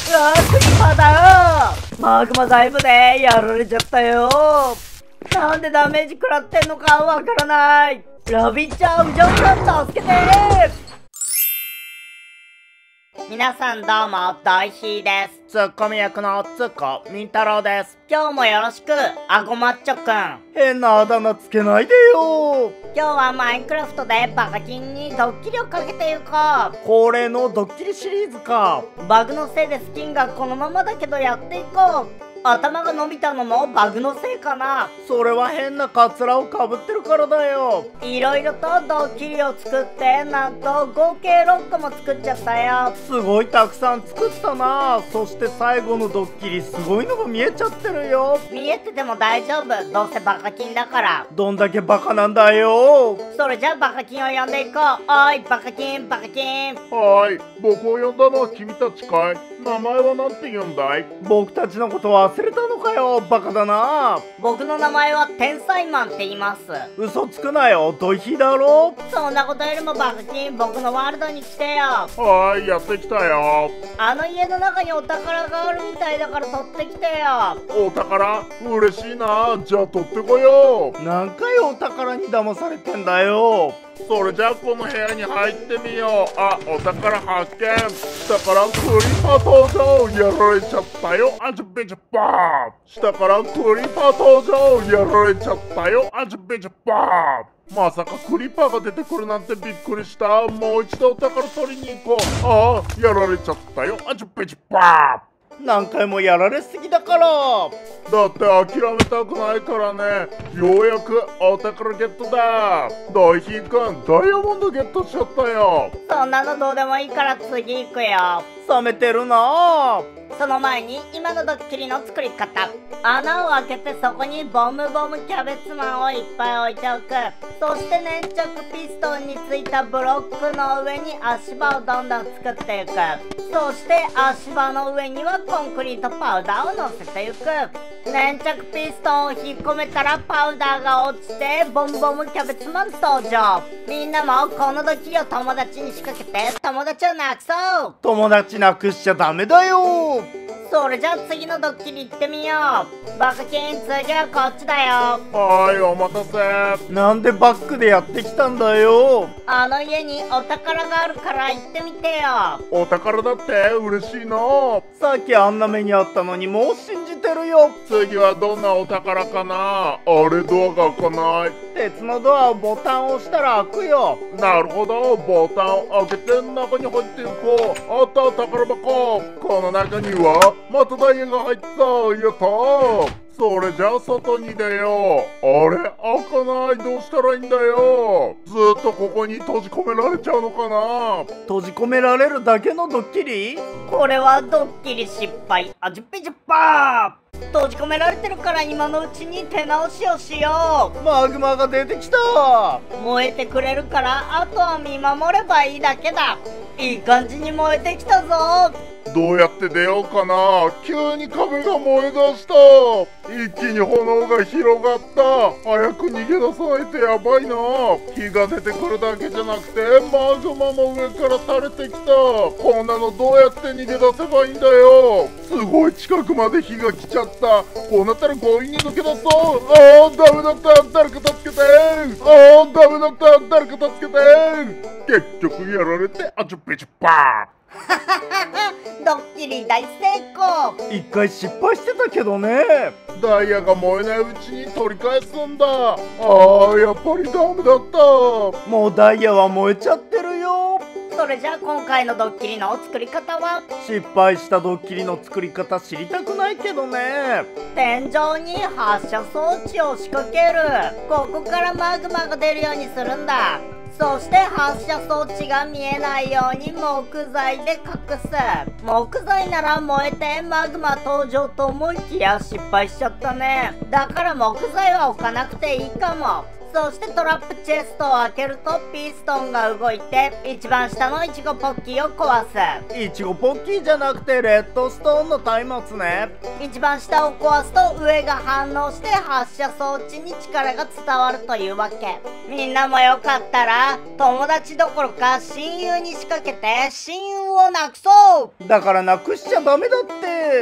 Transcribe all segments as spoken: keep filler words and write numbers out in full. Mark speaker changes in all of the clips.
Speaker 1: うわー、クリーパーだよ。マグマダイブでやられちゃったよ。なんでダメージ食らってんのかわからない。ラビッチャーウジョンさん助けて。皆さんどうも、ドイヒーです。
Speaker 2: ツッコミ役のツッコミンタロウです。
Speaker 1: 今日もよろしく、アゴマッチョくん。
Speaker 2: 変なあだ名つけないでよ。
Speaker 1: 今日はマインクラフトでバカキンにドッキリをかけていこう。
Speaker 2: 恒例のドッキリシリーズか。
Speaker 1: バグのせいでスキンがこのままだけどやっていこう。頭が伸びたのもバグのせいかな。
Speaker 2: それは変なカツラをかぶってるからだよ。
Speaker 1: いろいろとドッキリを作ってなんと合計ろっこも作っちゃったよ。
Speaker 2: すごいたくさん作ったな。そして最後のドッキリすごいのが見えちゃってるよ。
Speaker 1: 見えてても大丈夫、どうせバカキンだから。
Speaker 2: どんだけバカなんだよ。
Speaker 1: それじゃあバカキンを呼んでいこう。おいバカキンバカキン。
Speaker 3: はい、僕を呼んだのは君たちかい。名前は何て言うんだい。
Speaker 2: 僕たちのこと忘れたのかよ。バカだな。
Speaker 1: 僕の名前は天才マンって言います。
Speaker 2: 嘘つくなよ、ドイヒだろ。
Speaker 1: そんなことよりもバカキン、僕のワールドに来てよ。
Speaker 3: はい、やってきたよ。
Speaker 1: あの家の中にお宝があるみたいだから取ってきてよ。
Speaker 3: お宝嬉しいな。じゃあ取ってこよう。
Speaker 2: 何回お宝に騙されてんだよ。
Speaker 3: それじゃあこの部屋に入ってみよう。あ、お宝発見。下からクリーパー登場。やられちゃったよ。あちゅべちゅばー。下からクリーパー登場。やられちゃったよ。あちゅべちゅばー。まさかクリーパーが出てくるなんてびっくりした。もう一度お宝取りに行こう。ああ、やられちゃったよ。あちゅべちゅばー。
Speaker 2: 何回もやられすぎだから。
Speaker 3: だって諦めたくないからね。ようやくお宝ゲットだ。ドイヒーくん、ダイヤモンドゲットしちゃったよ。
Speaker 1: そんなのどうでもいいから次行くよ。
Speaker 2: 冷めてるな。
Speaker 1: その前に今のドッキリの作り方。穴を開けてそこにボムボムキャベツマンをいっぱい置いておく。そして粘着ピストンについたブロックの上に足場をどんどん作っていく。そして足場の上にはコンクリートパウダーを乗せていく。粘着ピストンを引っ込めたらパウダーが落ちてボムボムキャベツマン登場。みんなもこのドッキリを友達に仕掛けて友達をなくそう。
Speaker 2: 友達なくしちゃダメだよ。
Speaker 1: それじゃあ次のドッキリ行ってみよう。バカキン、次はこっちだよ。
Speaker 3: はい、お待たせ。
Speaker 2: なんでバックでやってきたんだよ。
Speaker 1: あの家にお宝があるから行ってみてよ。
Speaker 3: お宝だって嬉しいな。
Speaker 2: さっきあんな目にあったのにもう信じてるよ。
Speaker 3: 次はどんなお宝かな。あれ、ドアが開かない。
Speaker 2: 鉄のドアをボタンを押したら開くよ。
Speaker 3: なるほど、ボタンを開けて中に入っていこう。あった、宝箱。この中にはまたダイヤが入った。やったー。それじゃあ外に出よう。あれ、開かない。どうしたらいいんだよ。ずーっとここに閉じ込められちゃうのかな。
Speaker 2: 閉じ込められるだけのドッキリ。
Speaker 1: これはドッキリ失敗。あじゅっぺじゅっぱー。閉じ込められてるから今のうちに手直しをしよう。
Speaker 2: マグマが出てきた。
Speaker 1: 燃えてくれるからあとは見守ればいいだけだ。いい感じに燃えてきたぞ。
Speaker 3: どうやって出ようかな。急に壁が燃え出した。一気に炎が広がった。早く逃げ出さないとやばいな。火が出てくるだけじゃなくてマグマも上から垂れてきた。こんなのどうやって逃げ出せばいいんだよ。すごい近くまで火が来ちゃった。こうなったら強引に抜け出そう。ああ、ダメだった。誰か助けて。ああ、ダメだった。誰か助けて。結局やられてあちゅぺちゅぱー。
Speaker 1: ドッキリ大成功。
Speaker 2: 一回失敗してたけどね。
Speaker 3: ダイヤが燃えないうちに取り返すんだ。ああ、やっぱりダメだった。
Speaker 2: もうダイヤは燃えちゃってるよ。
Speaker 1: それじゃあ今回のドッキリの作り方は。
Speaker 2: 失敗したドッキリの作り方知りたくないけどね。
Speaker 1: 天井に発射装置を仕掛ける。ここからマグマが出るようにするんだ。そして発射装置が見えないように木材で隠す。木材なら燃えてマグマ登場と思いきや失敗しちゃったね。だから木材は置かなくていいかも。 そしてトラップチェストを開けるとピストンが動いて一番下のイチゴポッキーを壊す。
Speaker 2: いちごポッキーじゃなくてレッドストーンの松明ね。
Speaker 1: 一番下を壊すと上が反応して発射装置に力が伝わるというわけ。みんなもよかったら友達どころか親友に仕掛けて親友をなくそう。
Speaker 2: だからなくしちゃダメだって。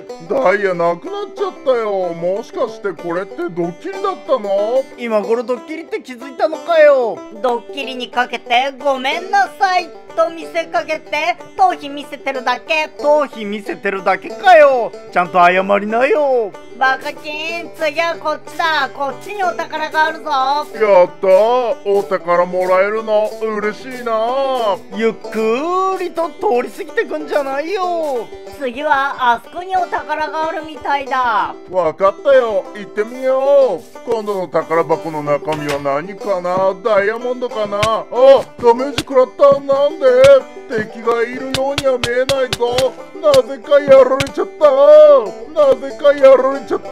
Speaker 3: ダイヤなくなっちゃったよ。もしかしてこれってドッキリだったの？
Speaker 2: 今頃ドッキリって気づいたのかよ。
Speaker 1: ドッキリにかけてごめんなさいと見せかけて頭皮見せてるだけ。
Speaker 2: 頭皮見せてるだけかよ。ちゃんと謝りなよ。
Speaker 1: バカキン、次はこっちだ。こっちにお宝があるぞ。
Speaker 3: やったー、お宝もらえるの嬉しいな。
Speaker 2: ゆっくりと通り過ぎてくんじゃないよ。
Speaker 1: 次はあそこにお宝があるみたいだ。
Speaker 3: わかったよ、行ってみよう。今度の宝箱の中身は何かな？ダイヤモンドかな？あ、ダメージ食らった。なんで？敵がいるようには見えないぞ。なぜかやられちゃった。なぜかやられちゃった。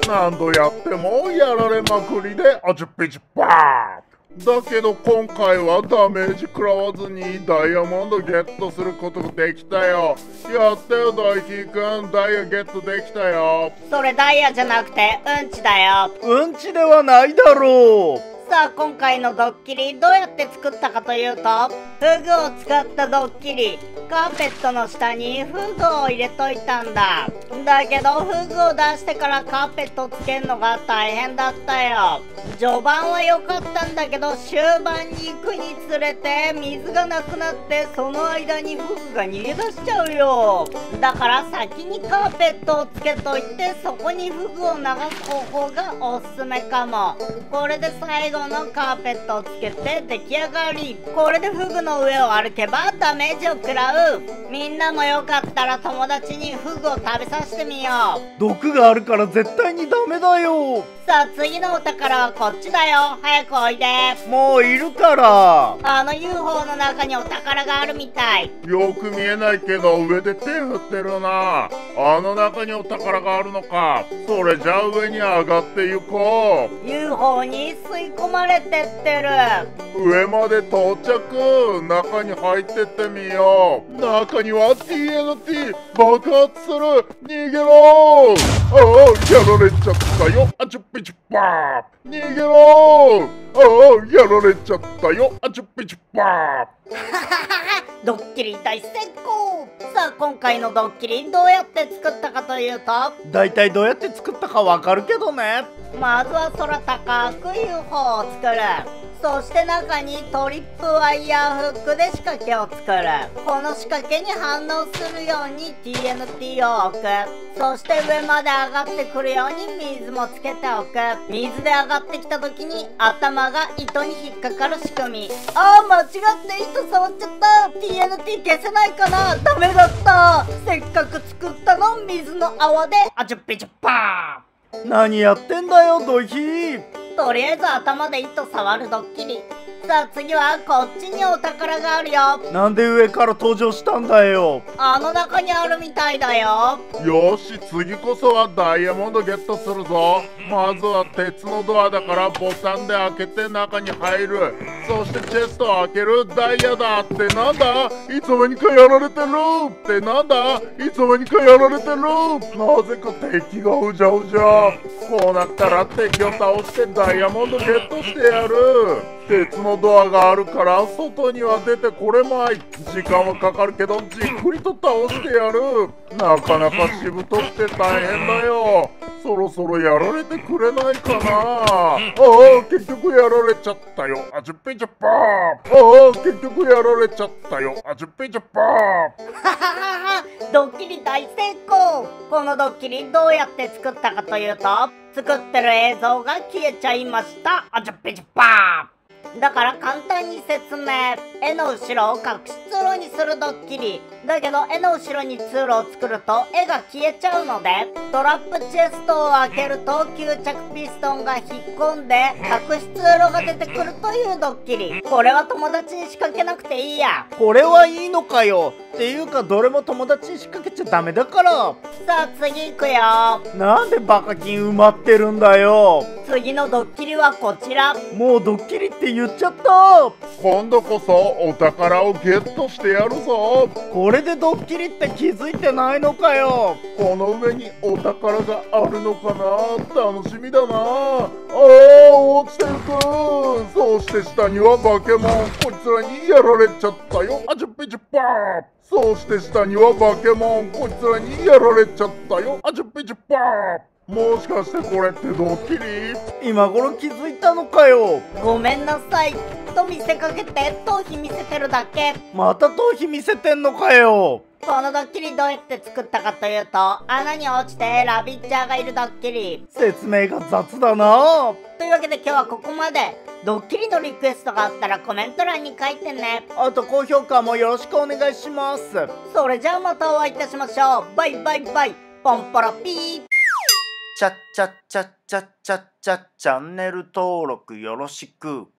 Speaker 3: 何度やってもやられまくりであちゅっぴちゅっぱー。だけど今回はダメージ食らわずにダイヤモンドゲットすることができたよ。やったよ大輝くん、ダイヤゲットできたよ。
Speaker 1: それダイヤじゃなくてうんちだよ。
Speaker 2: うんちではないだろう。
Speaker 1: さあ今回のドッキリどうやって作ったかというと、フグを使ったドッキリ。カーペットの下にフグを入れといたんだ。だけどフグを出してからカーペットをつけるのが大変だったよ。序盤は良かったんだけど終盤に行くにつれて水がなくなってその間にフグが逃げ出しちゃうよ。だから先にカーペットをつけといてそこにフグを流す方法がおすすめかも。これで最後のカーペットをつけて出来上がり。これでフグの上を歩けばダメージを食らう。みんなもよかったら友達にフグを食べさせてみよう。
Speaker 2: 毒があるから絶対にダメだよ。
Speaker 1: さあ次のお宝はこっちだよ。早くおいで。
Speaker 2: もういるから。
Speaker 1: あの ユーフォー の中にお宝があるみたい。
Speaker 3: よく見えないけど上で手振ってるな。あの中にお宝があるのか。それじゃあ上に上がって行こ
Speaker 1: う。 ユーフォー に吸い込まれてってる。
Speaker 3: 上まで到着。中に入ってってみよう。中には ティーエヌティー 爆発する。逃げろー。ああ、やられちゃったよ。あちゅっぴちゅっぱー。逃げろー。ああ、やられちゃったよ。あちゅっぴちゅっぱー。
Speaker 1: ドッキリ大成功。さあ今回のドッキリどうやって作ったかというと、
Speaker 2: だいたいどうやって作ったかわかるけどね。
Speaker 1: まずは空高く ユーフォー を作る。そして中にトリップワイヤーフックで仕掛けを作る。この仕掛けに反応するように ティーエヌティー を置く。そして上まで上がってくるように水もつけておく。水で上がってきた時に頭が糸に引っかかる仕組み。あー間違って糸触っちゃった。 ティーエヌティー 消せないかな。ダメだった。せっかく作ったの水の泡であちゅっぴちゅっぱー。
Speaker 2: 何やってんだよドヒー。
Speaker 1: とりあえず頭で糸触るドッキリ。さあ次はこっちにお宝があるよ。
Speaker 2: なんで上から登場したんだよ。
Speaker 1: あの中にあるみたいだよ。
Speaker 3: よし、次こそはダイヤモンドゲットするぞ。まずは鉄のドアだからボタンで開けて中に入る。そしてチェストを開ける。ダイヤだってなんだ。いつの間にかやられてるってなんだ。いつの間にかやられてる。なぜか敵がうじゃうじゃ。こうなったら敵を倒してダイヤモンドゲットしてやる。鉄のドアがあるから外には出てこれまい。時間はかかるけどじっくりと倒してやる。なかなかしぶとくて大変だよ。そろそろやられてくれないかな。ああ結局やられちゃったよ。あちゅっぴちゅっぱー。ああ結局やられちゃったよ。あちゅっぴちゅっぱー。
Speaker 1: ドッキリ大成功。このドッキリどうやって作ったかというと、作ってる映像が消えちゃいました。あちゅっぴちゅっぱー。だから簡単に説明。絵の後ろを隠し通路にするドッキリ。だけど絵の後ろに通路を作ると絵が消えちゃうので、トラップチェストを開けると吸着ピストンが引っ込んで隠し通路が出てくるというドッキリ。これは友達に仕掛けなくていいや。
Speaker 2: これはいいのかよ。っていうかどれも友達に仕掛けちゃダメだから。
Speaker 1: さあ次行くよ。
Speaker 2: なんでバカ金埋まってるんだよ。
Speaker 1: 次のドッキリはこちら。
Speaker 2: もうドッキリって言っちゃった。
Speaker 3: 今度こそお宝をゲットしてやるぞ。
Speaker 2: これでドッキリって気づいてないのかよ。
Speaker 3: この上にお宝があるのかな、楽しみだな。ああ、落ちていく。そして下には化け物、こいつらにやられちゃったよ。あちゅっぴちゅっぱー。そして下には化け物、こいつらにやられちゃったよ。あちゅっぴちゅっぱー。もしかしてこれってドッキリ？
Speaker 2: 今頃気づいたのかよ。
Speaker 1: ごめんなさいと見せかけて頭皮見せてるだけ。
Speaker 2: また頭皮見せてんのかよ。
Speaker 1: このドッキリどうやって作ったかというと、穴に落ちてラビッチャーがいるドッキリ。
Speaker 2: 説明が雑だな。
Speaker 1: というわけで今日はここまで。ドッキリのリクエストがあったらコメント欄に書いてね。
Speaker 2: あと高評価もよろしくお願いします。
Speaker 1: それじゃあまたお会いいたしましょう。バイバイバイ。ポンポロピー。
Speaker 2: チャッチャッチャッチャッチャッチャチャンネル登録よろしく。